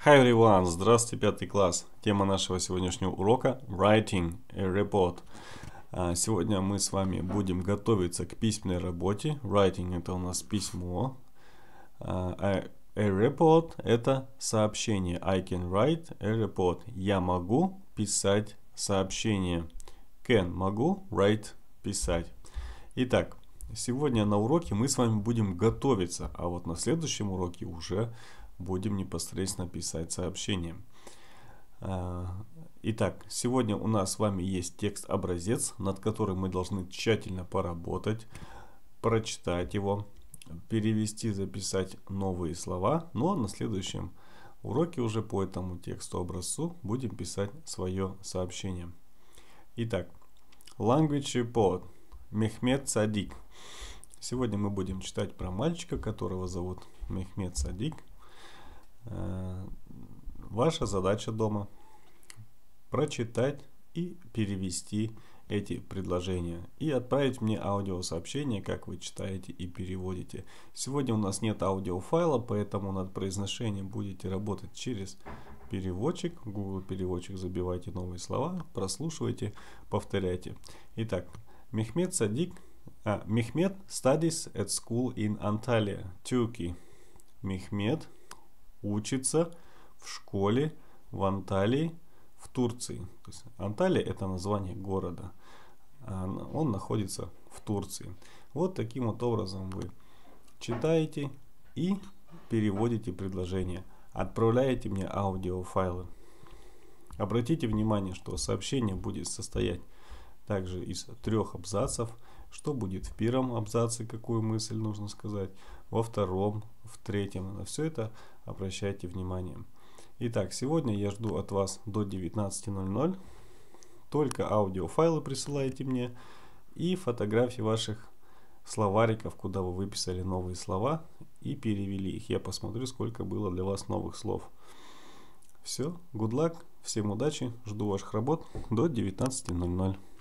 Hi everyone! Здравствуйте, пятый класс. Тема нашего сегодняшнего урока Writing a Report. Сегодня мы с вами будем готовиться к письменной работе. Writing — это у нас письмо. A report — это сообщение. I can write a report. Я могу писать сообщение. Can — могу, write — писать. Итак, сегодня на уроке мы с вами будем готовиться, а вот на следующем уроке уже будем непосредственно писать сообщение. Итак, сегодня у нас с вами есть текст-образец, над которым мы должны тщательно поработать, прочитать его, перевести, записать новые слова. Ну а на следующем уроке уже по этому тексту-образцу будем писать свое сообщение. Итак, Language Report. Мехмед Садик. Сегодня мы будем читать про мальчика, которого зовут Мехмед Садик. Ваша задача дома прочитать и перевести эти предложения и отправить мне аудиосообщение, как вы читаете и переводите. Сегодня у нас нет аудиофайла, поэтому над произношением будете работать через переводчик. В Google переводчик забивайте новые слова, прослушивайте, повторяйте. Итак, Мехмед Садик. Мехмед studies at school in Antalya, Turkey. Мехмед учится в школе в Анталии, в Турции. То есть Анталия — это название города. Он находится в Турции. Вот таким вот образом вы читаете и переводите предложение. Отправляете мне аудиофайлы. Обратите внимание, что сообщение будет состоять также из 3 абзацев. Что будет в первом абзаце, какую мысль нужно сказать, во втором, в третьем. На все это обращайте внимание. Итак, сегодня я жду от вас до 19:00. Только аудиофайлы присылайте мне и фотографии ваших словариков, куда вы выписали новые слова и перевели их. Я посмотрю, сколько было для вас новых слов. Все, good luck, всем удачи, жду ваших работ до 19:00.